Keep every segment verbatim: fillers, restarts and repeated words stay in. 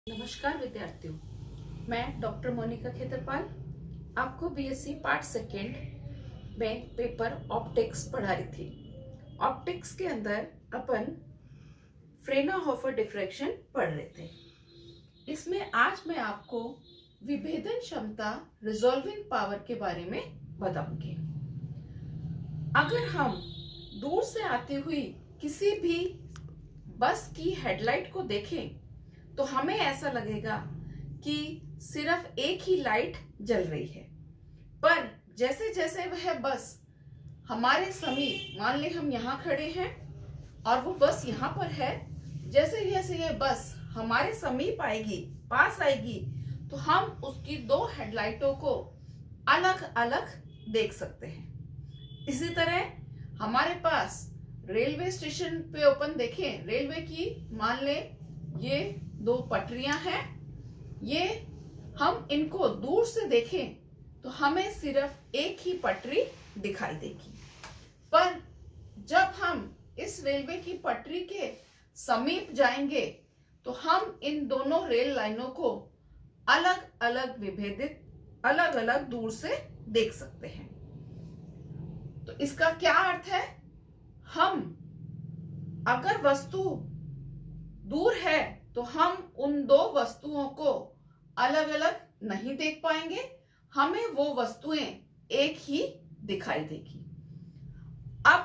नमस्कार विद्यार्थियों, मैं डॉक्टर मोनिका खेतरपाल आपको बीएससी पार्ट सेकेंड में पेपर ऑप्टिक्स पढ़ा रही थी। ऑप्टिक्स के अंदर अपन फ्रेनहोफर डिफ्रैक्शन पढ़ रहे थे। इसमें आज मैं आपको विभेदन क्षमता रिजॉल्विंग पावर के बारे में बताऊंगी। अगर हम दूर से आती हुई किसी भी बस की हेडलाइट को देखें तो हमें ऐसा लगेगा कि सिर्फ एक ही लाइट जल रही है, पर जैसे जैसे वह बस हमारे समीप, मान ले हम यहाँ खड़े हैं और वो बस यहाँ पर है, जैसे जैसे ये बस हमारे समीप आएगी, पास आएगी, तो हम उसकी दो हेडलाइटों को अलग अलग देख सकते हैं। इसी तरह हमारे पास रेलवे स्टेशन पे ओपन देखें, रेलवे की मान ले ये दो पटरियां हैं, ये हम इनको दूर से देखें तो हमें सिर्फ एक ही पटरी दिखाई देगी, पर जब हम इस रेलवे की पटरी के समीप जाएंगे तो हम इन दोनों रेल लाइनों को अलग अलग विभेदित, अलग अलग दूर से देख सकते हैं। तो इसका क्या अर्थ है? हम अगर वस्तु दूर है तो हम उन दो वस्तुओं को अलग अलग नहीं देख पाएंगे, हमें वो वस्तुएं एक ही दिखाई देगी। अब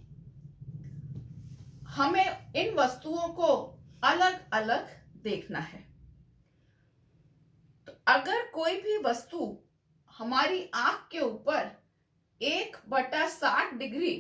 हमें इन वस्तुओं को अलग अलग देखना है। तो अगर कोई भी वस्तु हमारी आंख के ऊपर एक बटा साठ डिग्री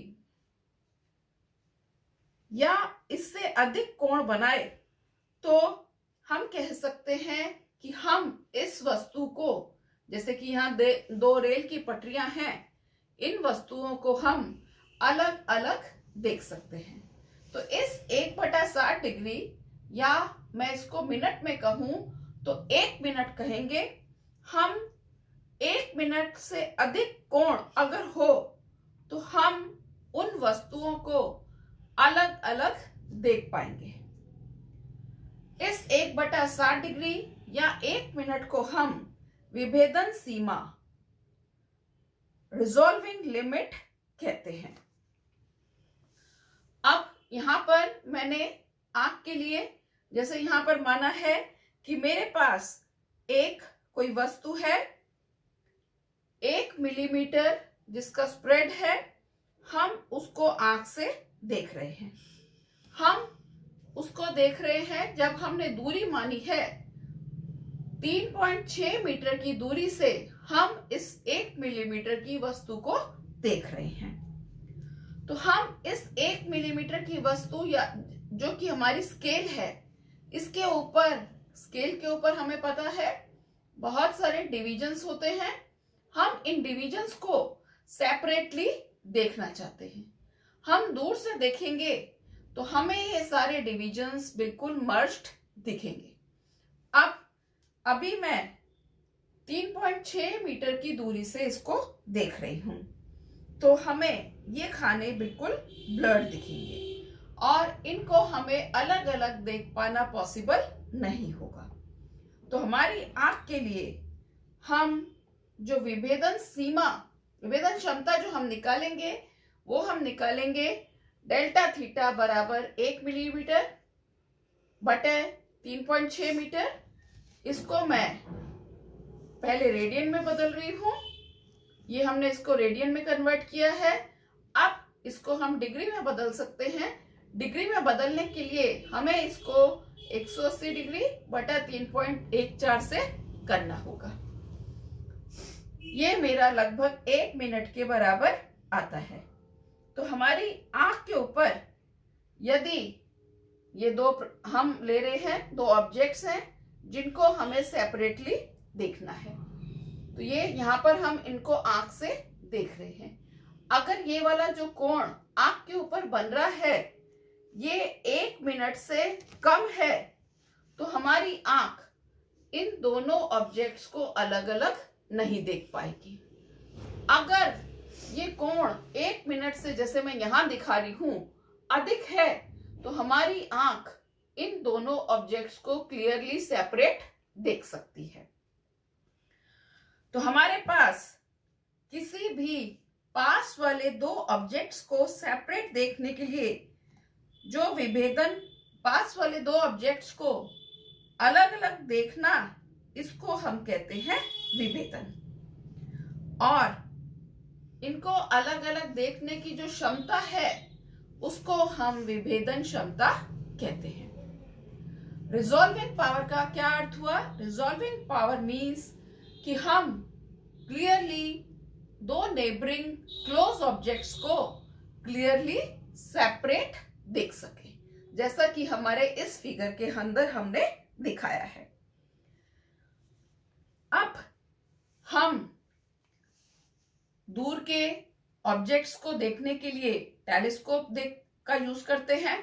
या इससे अधिक कोण बनाए तो हम कह सकते हैं कि हम इस वस्तु को, जैसे कि यहाँ दो रेल की पटरियां हैं, इन वस्तुओं को हम अलग अलग देख सकते हैं। तो इस एक बटा साठ डिग्री, या मैं इसको मिनट में कहूं तो एक मिनट कहेंगे हम। एक मिनट से अधिक कोण अगर हो तो हम उन वस्तुओं को अलग अलग देख पाएंगे। इस एक बटा साठ डिग्री या एक मिनट को हम विभेदन सीमा, रिजॉल्विंग लिमिट कहते हैं। अब यहां पर मैंने आंख के लिए, जैसे यहां पर माना है कि मेरे पास एक कोई वस्तु है, एक मिलीमीटर जिसका स्प्रेड है, हम उसको आंख से देख रहे हैं। हम उसको देख रहे हैं जब हमने दूरी मानी है तीन पॉइंट छह मीटर की दूरी से, हम इस एक मिलीमीटर की वस्तु को देख रहे हैं। तो हम इस एक मिलीमीटर की वस्तु, या जो कि हमारी स्केल है, इसके ऊपर, स्केल के ऊपर हमें पता है बहुत सारे डिविजन्स होते हैं। हम इन डिविजन्स को सेपरेटली देखना चाहते हैं। हम दूर से देखेंगे तो हमें ये सारे डिविजन्स बिल्कुल मर्ज्ड दिखेंगे। अब अभी मैं तीन पॉइंट छह मीटर की दूरी से इसको देख रही हूं, तो हमें ये खाने बिल्कुल ब्लर्ड दिखेंगे और इनको हमें अलग अलग देख पाना पॉसिबल नहीं होगा। तो हमारी आंख के लिए हम जो विभेदन सीमा, विभेदन क्षमता जो हम निकालेंगे, वो हम निकालेंगे डेल्टा थीटा बराबर एक मिलीमीटर बटे तीन पॉइंट छह मीटर। इसको मैं पहले रेडियन में बदल रही हूं, ये हमने इसको रेडियन में कन्वर्ट किया है। अब इसको हम डिग्री में बदल सकते हैं। डिग्री में बदलने के लिए हमें इसको एक सौ अस्सी डिग्री बटा तीन पॉइंट एक चार से करना होगा। ये मेरा लगभग एक मिनट के बराबर आता है। तो हमारी आंख के ऊपर यदि ये दो हम ले रहे हैं, दो ऑब्जेक्ट्स हैं जिनको हमें सेपरेटली देखना है, तो ये यहाँ पर हम इनको आंख से देख रहे हैं। अगर ये वाला जो कोण आंख के ऊपर बन रहा है ये एक मिनट से कम है, तो हमारी आंख इन दोनों ऑब्जेक्ट्स को अलग अलग नहीं देख पाएगी। अगर ये कोण एक मिनट से, जैसे मैं यहां दिखा रही हूं, अधिक है, तो हमारी आंख इन दोनों ऑब्जेक्ट्स को क्लियरली सेपरेट देख सकती है। तो हमारे पास किसी भी पास वाले दो ऑब्जेक्ट्स को सेपरेट देखने के लिए जो विभेदन, पास वाले दो ऑब्जेक्ट्स को अलग अलग देखना, इसको हम कहते हैं विभेदन। और इनको अलग अलग देखने की जो क्षमता है उसको हम विभेदन क्षमता कहते हैं। रिजॉल्विंग पावर का क्या अर्थ हुआ? रिजॉल्विंग पावर मीन्स कि हम क्लियरली दो नेबरिंग क्लोज ऑब्जेक्ट्स को क्लियरली सेपरेट देख सके, जैसा कि हमारे इस फिगर के अंदर हमने दिखाया है। अब हम दूर के ऑब्जेक्ट्स को देखने के लिए टेलीस्कोप देख का यूज करते हैं।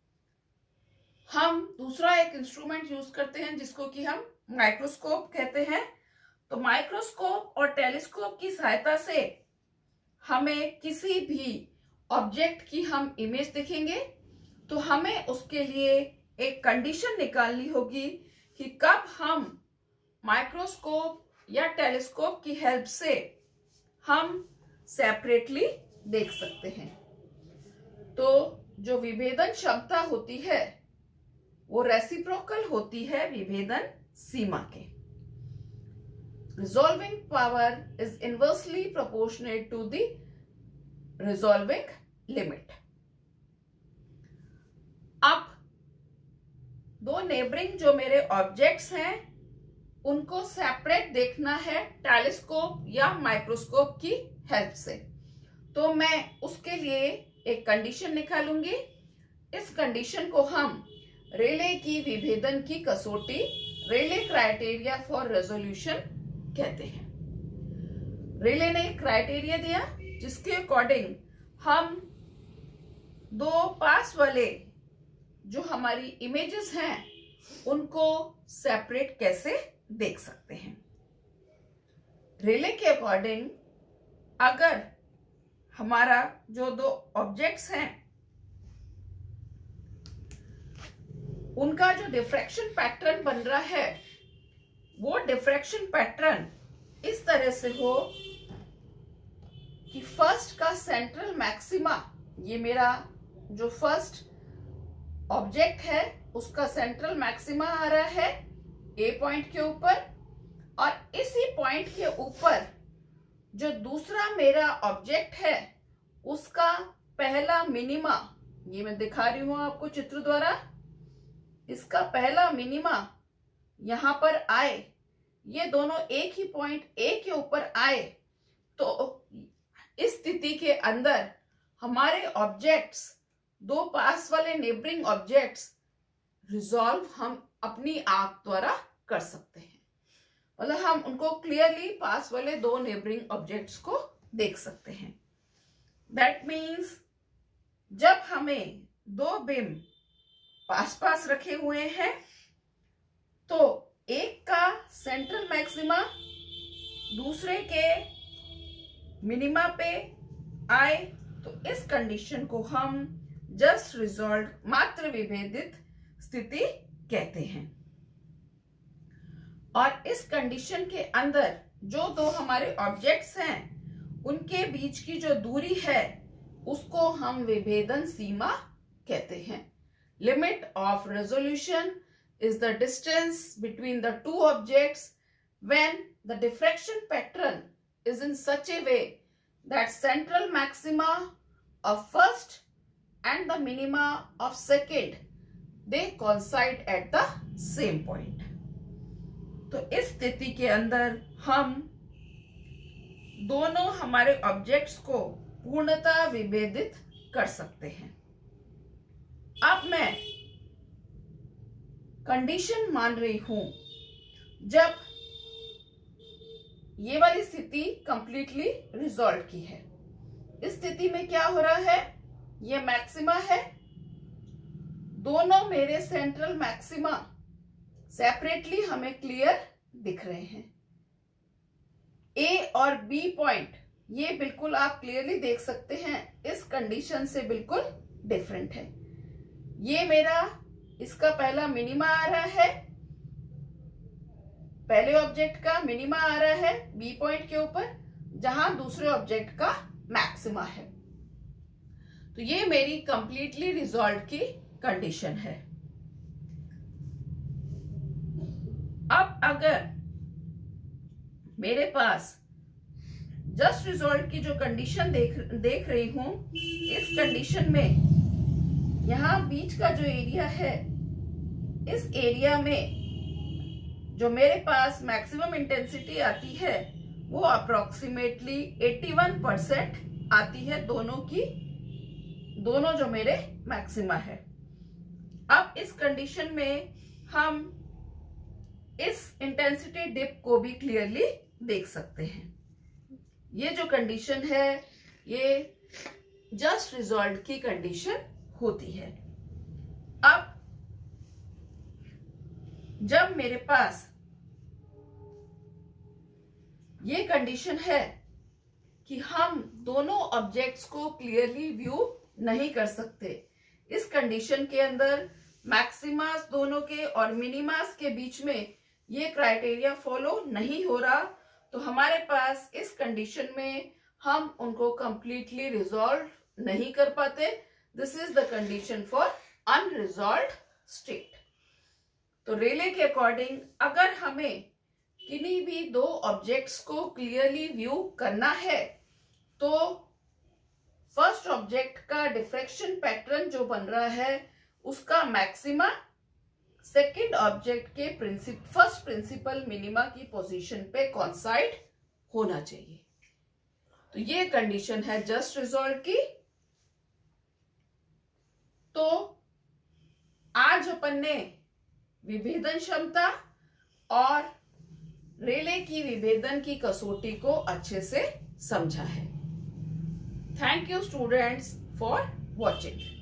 हम दूसरा एक इंस्ट्रूमेंट यूज करते हैं जिसको कि हम माइक्रोस्कोप कहते हैं। तो माइक्रोस्कोप और टेलीस्कोप की सहायता से हमें किसी भी ऑब्जेक्ट की हम इमेज देखेंगे तो हमें उसके लिए एक कंडीशन निकालनी होगी कि कब हम माइक्रोस्कोप या टेलीस्कोप की हेल्प से हम सेपरेटली देख सकते हैं। तो जो विभेदन क्षमता होती है वो रेसिप्रोकल होती है विभेदन सीमा के। Resolving power is inversely proportionate to the resolving limit. अब दो नेबरिंग जो मेरे ऑब्जेक्ट्स हैं उनको सेपरेट देखना है टेलीस्कोप या माइक्रोस्कोप की हेल्प से। तो मैं उसके लिए एक कंडीशन निकालूंगी। इस कंडीशन को हम रेले की विभेदन की कसौटी, रेले क्राइटेरिया फॉर रेजोल्यूशन कहते हैं। रेले ने क्राइटेरिया दिया जिसके अकॉर्डिंग हम दो पास वाले जो हमारी इमेजेस हैं उनको सेपरेट कैसे देख सकते हैं। रेले के अकॉर्डिंग अगर हमारा जो दो ऑब्जेक्ट्स हैं उनका जो डिफ्रैक्शन पैटर्न बन रहा है वो डिफ्रैक्शन पैटर्न इस तरह से हो कि फर्स्ट का सेंट्रल मैक्सिमा, ये मेरा जो फर्स्ट ऑब्जेक्ट है उसका सेंट्रल मैक्सिमा आ रहा है ए पॉइंट के ऊपर, और इसी पॉइंट के ऊपर जो दूसरा मेरा ऑब्जेक्ट है उसका पहला मिनिमा, ये मैं दिखा रही हूं आपको चित्र द्वारा, इसका पहला मिनिमा यहां पर आए, ये दोनों एक ही पॉइंट ए के ऊपर आए, तो इस स्थिति के अंदर हमारे ऑब्जेक्ट्स, दो पास वाले नेबरिंग ऑब्जेक्ट्स रिजॉल्व हम अपनी आंख द्वारा कर सकते हैं। मतलब हम उनको क्लियरली पास वाले दो नेबरिंग ऑब्जेक्ट्स को देख सकते हैं। दैट मीन्स जब हमें दो बिम पास पास रखे हुए हैं तो एक का सेंट्रल मैक्सिमा दूसरे के मिनिमा पे आए तो इस कंडीशन को हम जस्ट रिजॉल्व, मात्र विभेदित स्थिति कहते हैं। और इस कंडीशन के अंदर जो दो हमारे ऑब्जेक्ट्स हैं उनके बीच की जो दूरी है उसको हम विभेदन सीमा कहते हैं। Limit of resolution is the distance between the two objects when the diffraction pattern is in such a way that central maxima of first and the minima of second they coincide at the same point. तो इस स्थिति के अंदर हम दोनों हमारे objects को पूर्णतः विभेदित कर सकते हैं। अब मैं कंडीशन मान रही हूं जब ये वाली स्थिति कंप्लीटली रिजॉल्व की है। इस स्थिति में क्या हो रहा है, ये मैक्सिमा है, दोनों मेरे सेंट्रल मैक्सिमा सेपरेटली हमें क्लियर दिख रहे हैं। ए और बी पॉइंट ये बिल्कुल आप क्लियरली देख सकते हैं, इस कंडीशन से बिल्कुल डिफरेंट है। ये मेरा इसका पहला मिनिमा आ रहा है, पहले ऑब्जेक्ट का मिनिमा आ रहा है बी पॉइंट के ऊपर, जहां दूसरे ऑब्जेक्ट का मैक्सिमा है। तो ये मेरी कंप्लीटली रिजॉल्व की कंडीशन है। अब अगर मेरे पास जस्ट रिजॉल्व की जो कंडीशन देख देख रही हूं, इस कंडीशन में यहां बीच का जो एरिया है, इस एरिया में जो मेरे पास मैक्सिमम इंटेंसिटी आती है वो अप्रोक्सीमेटली इक्यासी परसेंट आती है, दोनों की दोनों जो मेरे मैक्सिमा है। अब इस कंडीशन में हम इस इंटेंसिटी डिप को भी क्लियरली देख सकते हैं। ये जो कंडीशन है ये जस्ट रिजॉल्व की कंडीशन होती है। अब जब मेरे पास ये कंडीशन है कि हम दोनों ऑब्जेक्ट्स को क्लियरली व्यू नहीं कर सकते, इस कंडीशन के अंदर मैक्सिमास दोनों के और मिनिमास के बीच में ये क्राइटेरिया फॉलो नहीं हो रहा, तो हमारे पास इस कंडीशन में हम उनको कंप्लीटली रिजॉल्व नहीं कर पाते। This is the condition for unresolved state. तो रेले के अकॉर्डिंग अगर हमें किन्हीं भी दो ऑब्जेक्ट्स को क्लियरली व्यू करना है तो फर्स्ट ऑब्जेक्ट का डिफ्रैक्शन पैटर्न जो बन रहा है उसका मैक्सिमा सेकेंड ऑब्जेक्ट के प्रिंसिप फर्स्ट प्रिंसिपल मिनिमा की पोजीशन पे कॉन्साइड होना चाहिए। तो ये कंडीशन है जस्ट रिजॉल्व की। तो आज अपन ने विभेदन क्षमता और रेले की विभेदन की कसौटी को अच्छे से समझा है। Thank you students for watching.